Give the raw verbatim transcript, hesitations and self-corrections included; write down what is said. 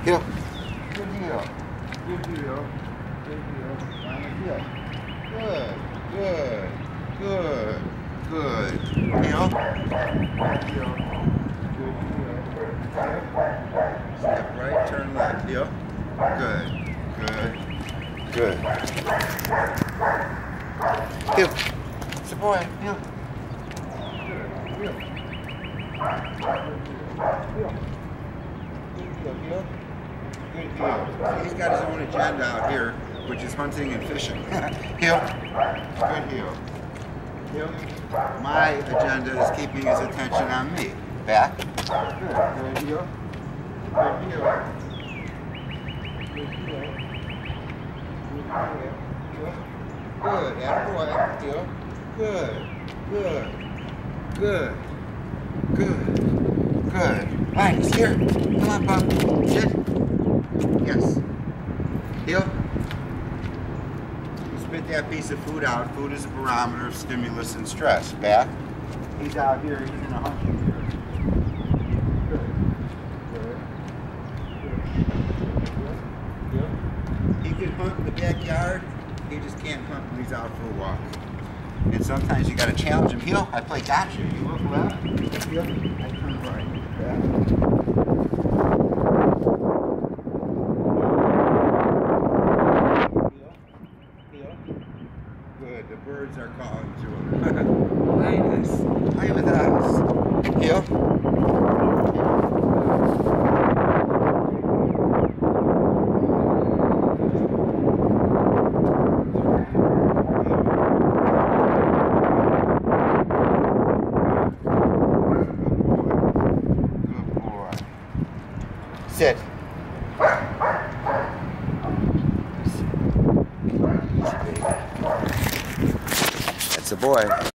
Heel. Good heel. Good heel. Good heel. Find the heel. Good. Good. Good. Good. Heel. Good heel. Good heel. Step right, turn left. Heel. Good. Good. Good. Heel. It's a boy. Heel. Good. Heel. Heel. Good heel. Good heel. He's got his own agenda out here, which is hunting and fishing. Heel. Good heel. Heel. My agenda is keeping his attention on me. Back. Good. Good heel. Good heel. Good heel. Good. Attaboy. Heel. Good. Good. Good. Good. Good. Linus, here. Come on, pup. Sit. Yes. Heel. Spit that piece of food out. Food is a barometer of stimulus and stress. Back. He's out here. He's in a hunting gear. Good. Good. Good. He can hunt in the backyard. He just can't hunt when he's out for a walk. And sometimes you got to challenge him. Heel. I play gotcha. You look left. Heel. I turn right. Back. Good, the birds are calling to him. Linus, play with us. Heel. Good boy. Sit. That's a boy.